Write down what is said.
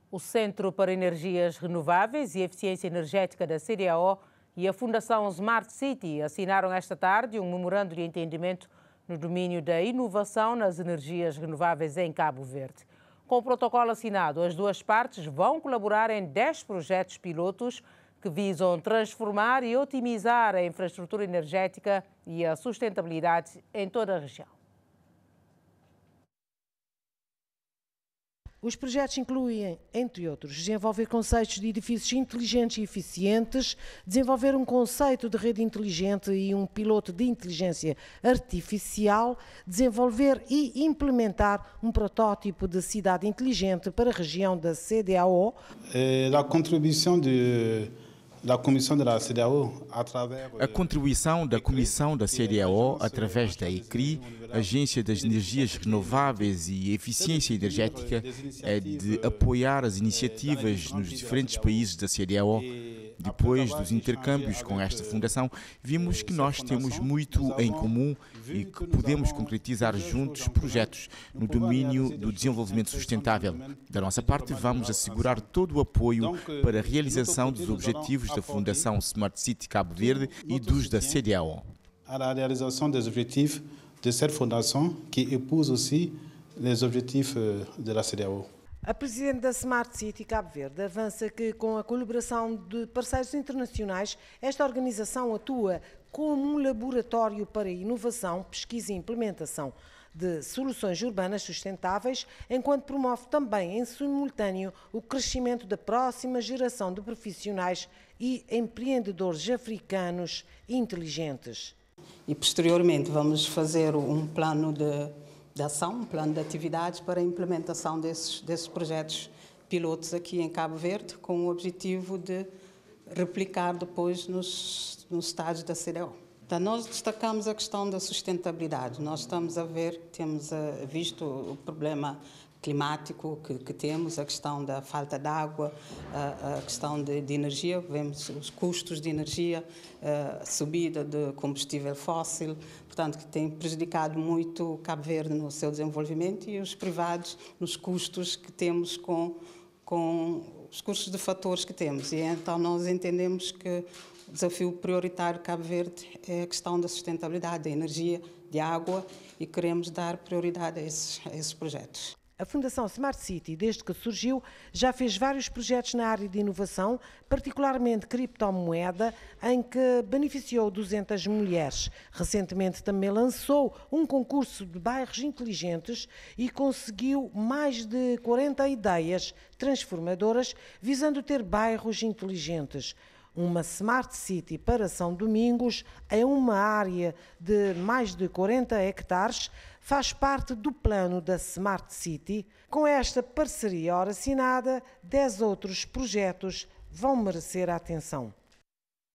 O Centro para Energias Renováveis e Eficiência Energética da CDAO e a Fundação Smart City assinaram esta tarde um memorando de entendimento no domínio da inovação nas energias renováveis em Cabo Verde. Com o protocolo assinado, as duas partes vão colaborar em 10 projetos pilotos que visam transformar e otimizar a infraestrutura energética e a sustentabilidade em toda a região. Os projetos incluem, entre outros, desenvolver conceitos de edifícios inteligentes e eficientes, desenvolver um conceito de rede inteligente e um piloto de inteligência artificial, desenvolver e implementar um protótipo de cidade inteligente para a região da CDAO. A contribuição da Comissão da CDAO A contribuição da Comissão da CDAO através da ECRI, Agência das Energias Renováveis e Eficiência Energética, é de apoiar as iniciativas nos diferentes países da CDAO. Depois dos intercâmbios com esta fundação, vimos que nós temos muito em comum e que podemos concretizar juntos projetos no domínio do desenvolvimento sustentável. Da nossa parte, vamos assegurar todo o apoio para a realização dos objetivos da Fundação Smart City Cabo Verde e dos da CDAO. A realização dos objetivos de cette fundação, que épouse aussi les objectifs de la CDAO. A presidente da Smart City Cabo Verde avança que, com a colaboração de parceiros internacionais, esta organização atua como um laboratório para inovação, pesquisa e implementação de soluções urbanas sustentáveis, enquanto promove também, em simultâneo, o crescimento da próxima geração de profissionais e empreendedores africanos inteligentes. E, posteriormente, vamos fazer um plano de ação, um plano de atividades para a implementação desses projetos pilotos aqui em Cabo Verde, com o objetivo de replicar depois nos estados da CDAO. Então, nós destacamos a questão da sustentabilidade. Nós temos visto o problema climático que temos, a questão da falta de água, a questão de energia, vemos os custos de energia, a subida de combustível fóssil, portanto, que tem prejudicado muito Cabo Verde no seu desenvolvimento e os privados nos custos que temos com os custos de fatores que temos. E então nós entendemos que o desafio prioritário de Cabo Verde é a questão da sustentabilidade, da energia, de água, e queremos dar prioridade a esses projetos. A Fundação Smart City, desde que surgiu, já fez vários projetos na área de inovação, particularmente criptomoeda, em que beneficiou 200 mulheres. Recentemente também lançou um concurso de bairros inteligentes e conseguiu mais de 40 ideias transformadoras, visando ter bairros inteligentes. Uma Smart City para São Domingos, em uma área de mais de 40 hectares, faz parte do plano da Smart City. Com esta parceria ora assinada, 10 outros projetos vão merecer a atenção.